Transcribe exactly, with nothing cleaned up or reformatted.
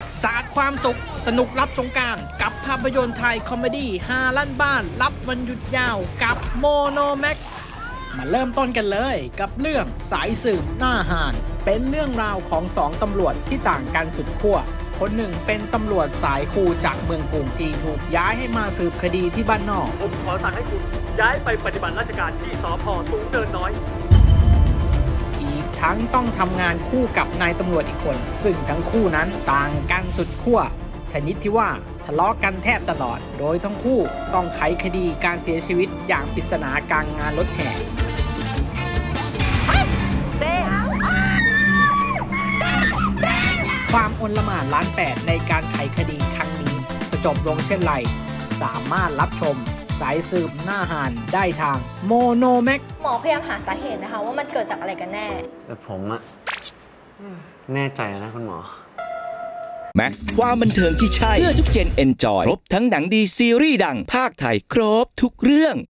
สาดความสุขสนุกรับสงกรานต์กับภาพยนตร์ไทยคอมเมดี้ฮาลั่นบ้านรับวันหยุดยาวกับโมโนแม็กมาเริ่มต้นกันเลยกับเรื่องสายสืบหน้าห่านเป็นเรื่องราวของสองตำรวจที่ต่างกันสุดขั้วคนหนึ่งเป็นตำรวจสายคูจากเมืองกรุงที่ถูกย้ายให้มาสืบคดีที่บ้านนอกผมขอสั่งให้คุณย้ายไปปฏิบัติราชการที่สภ.สูงเนินน้อยอีกทั้งต้องทำงานคู่กับนายตำรวจอีกคนซึ่งทั้งคู่นั้นต่างกันสุดขั้วชนิดที่ว่าทะเลาะกันแทบตลอดโดยทั้งคู่ต้องไขคดีการเสียชีวิตอย่างปริศนากลางงานรถแห่ความอนละหม่านล้านแปดในการไขคดีครั้งนี้จะจบลงเช่นไรสามารถรับชมสายสืบหน้าห่านได้ทางโมโนแม็กหมอพยายามหาสาเหตุนะคะว่ามันเกิดจากอะไรกันแน่แต่ผมอะแน่ใจนะคุณหมอแม็กซ์ความบันเทิงที่ใช่เพื่อทุกเจนเอนจอยครบทั้งหนังดีซีรีส์ดังภาคไทยครบทุกเรื่อง